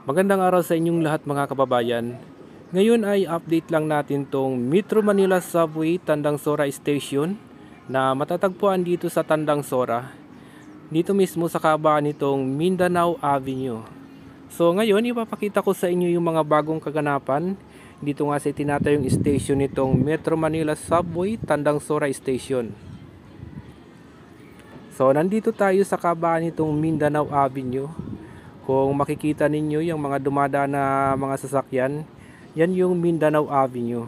Magandang araw sa inyong lahat mga kababayan. Ngayon ay update lang natin tong Metro Manila Subway Tandang Sora Station na matatagpuan dito sa Tandang Sora. Dito mismo sa kabaan nitong Mindanao Avenue. So ngayon ipapakita ko sa inyo yung mga bagong kaganapan. Dito nga sa tinatayong station nitong Metro Manila Subway Tandang Sora Station. So nandito tayo sa kabaan nitong Mindanao Avenue. Kung makikita ninyo yung mga dumadaan na mga sasakyan, yan yung Mindanao Avenue.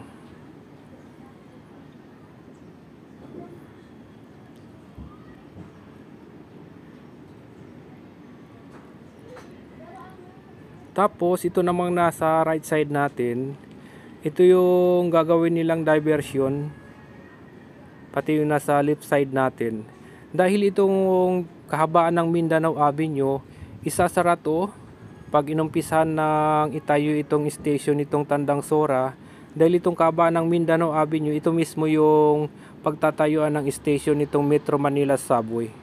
Tapos ito namang nasa right side natin, ito yung gagawin nilang diversion, pati yung nasa left side natin. Dahil itong kahabaan ng Mindanao Avenue, isasara to pag inumpisahan ng itayo itong station itong Tandang Sora. Dahil itong kahabaan ng Mindanao Avenue, ito mismo yung pagtatayuan ng station itong Metro Manila Subway.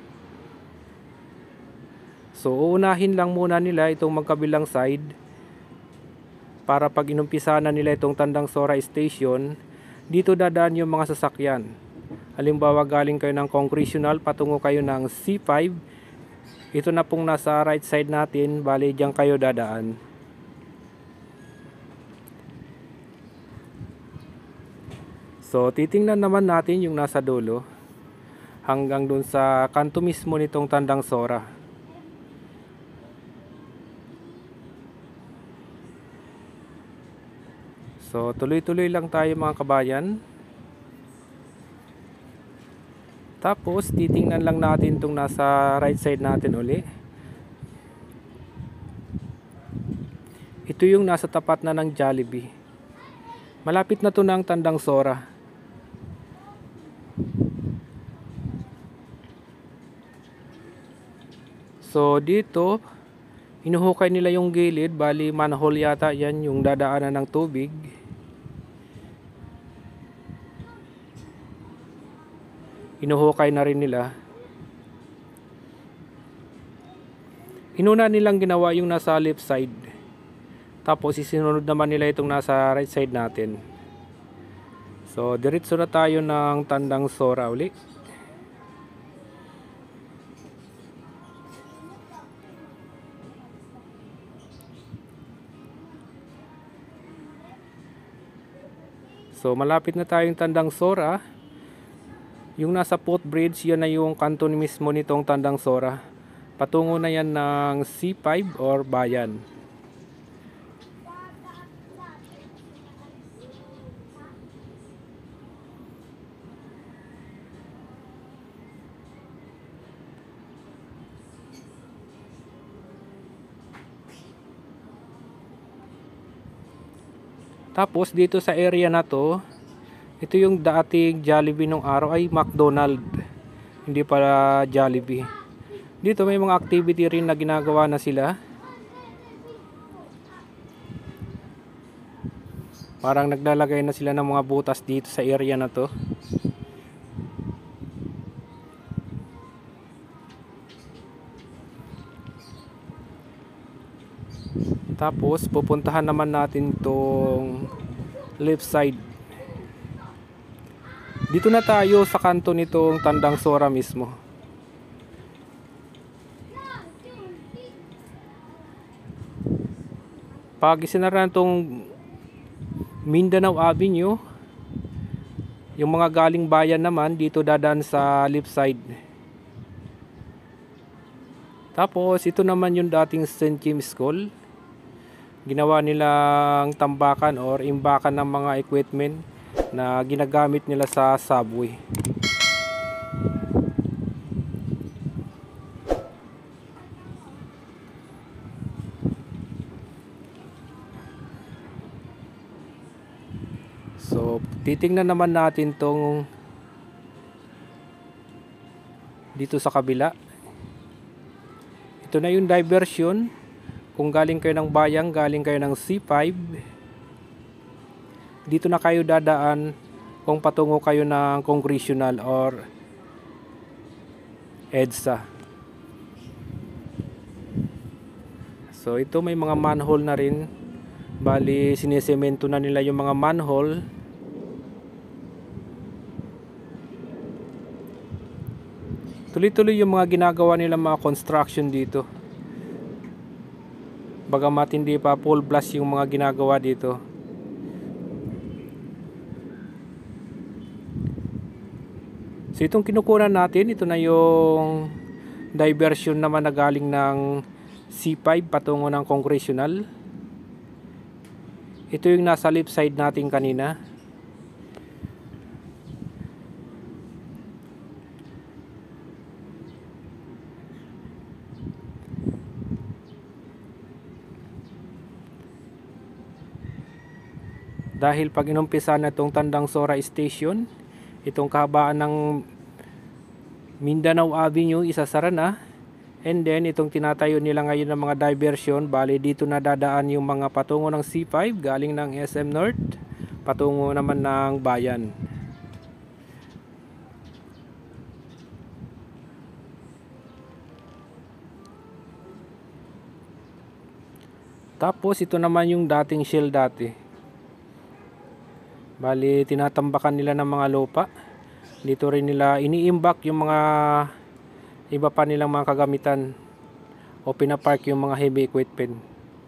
So uunahin lang muna nila itong magkabilang side para pag inumpisahan na nila itong Tandang Sora Station, dito dadaan yung mga sasakyan. Halimbawa galing kayo ng Congressional patungo kayo ng C5, ito na pong nasa right side natin, bali diyan kayo dadaan. So titingnan naman natin yung nasa dulo hanggang dun sa kanto mismo nitong Tandang Sora. So tuloy-tuloy lang tayo mga kabayan. Tapos titingnan lang natin itong nasa right side natin uli. Ito yung nasa tapat na ng Jollibee. Malapit na to ng Tandang Sora. So dito hinuhukay nila yung gilid, bali manhole yata yan yung dadaanan ng tubig. Hinuhukay na rin nila. Inuna nilang ginawa yung nasa left side, tapos isinunod naman nila itong nasa right side natin. So diretso na tayo ng Tandang Sora uli. So malapit na tayong Tandang Sora. Yung nasa footbridge, yan na yung kanto mismo nitong Tandang Sora. Patungo na yan ng C5 or Bayan. Tapos dito sa area na to, ito yung dating Jollibee nung araw, ay McDonald, hindi pala Jollibee. Dito may mga activity rin na ginagawa na sila. Parang naglalagay na sila ng mga butas dito sa area na to. Tapos pupuntahan naman natin tong left side. Dito na tayo sa kanto nitong Tandang Sora mismo. Pag isinara itong Mindanao Avenue, yung mga galing bayan naman dito dadaan sa left side. Tapos ito naman yung dating St. James School. Ginawa nilang tambakan or imbakan ng mga equipment na ginagamit nila sa subway. So titingnan naman natin tong dito sa kabila. Ito na yung diversion. Kung galing kayo ng Bayang, galing kayo ng C5, dito na kayo dadaan kung patungo kayo ng Congressional or EDSA. So ito may mga manhole na rin. Bali sinisemento na nila yung mga manhole. Tuloy-tuloy yung mga ginagawa nila mga construction dito. Bagamat hindi pa full blast yung mga ginagawa dito. So itong kinukunan natin, ito na yung diversion naman na galing ng C5 patungo ng Congressional. Ito yung nasa left side natin kanina. Dahil pag inumpisa na itong Tandang Sora Station, itong kahabaan ng Mindanao Avenue isasara na. And then itong tinatayo nila ngayon ng mga diversion, bali dito na dadaan yung mga patungo ng C5 galing ng SM North patungo naman ng bayan. Tapos ito naman yung dating Shell dati. Bali tinatambakan nila ng mga lupa. Dito rin nila iniimbak yung mga iba pa nilang mga kagamitan o pinapark yung mga heavy equipment.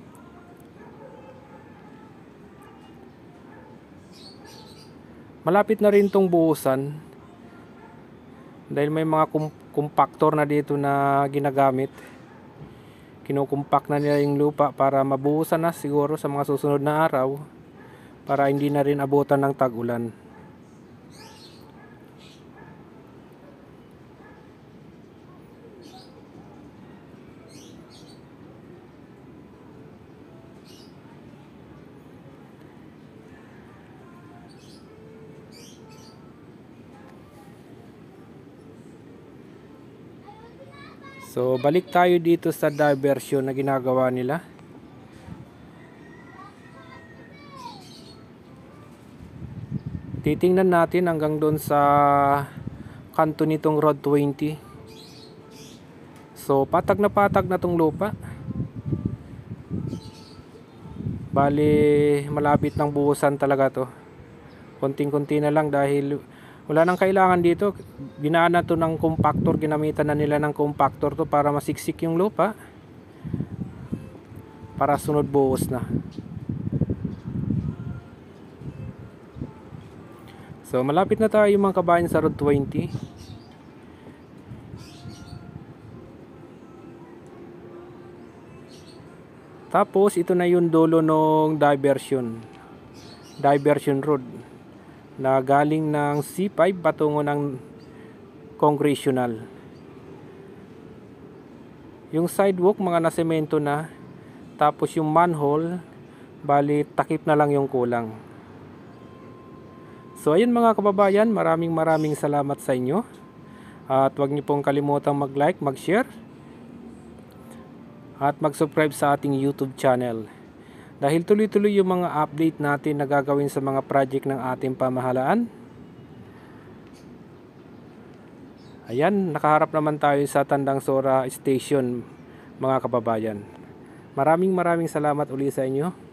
Malapit na rin tong buhusan dahil may mga compactor na dito na ginagamit. Kinukumpak na nila yung lupa para mabuhusan na siguro sa mga susunod na araw para hindi na rin abutan ng tag-ulan. So balik tayo dito sa diversion na ginagawa nila. Titingnan natin hanggang doon sa kanto nitong Road 20. So patag na tong lupa. Bali malapit ng buhusan talaga to. Konting-konti na lang dahil wala nang kailangan dito. Ginaan na to ng compactor, ginamitan na nila ng compactor to para masiksik yung lupa para sunod buhos na. So malapit na tayo mga kabayan sa Road 20. Tapos ito na yung dulo ng diversion road na galing ng C5 patungo ng Congressional. Yung sidewalk mga nasemento na, tapos yung manhole bali takip na lang yung kulang. So ayun mga kababayan, maraming salamat sa inyo. At huwag niyo pong kalimutang mag-like, mag-share at mag-subscribe sa ating YouTube channel. Dahil tuloy-tuloy yung mga update natin na gagawin sa mga project ng ating pamahalaan. Ayan, nakaharap naman tayo sa Tandang Sora Station mga kababayan. Maraming salamat uli sa inyo.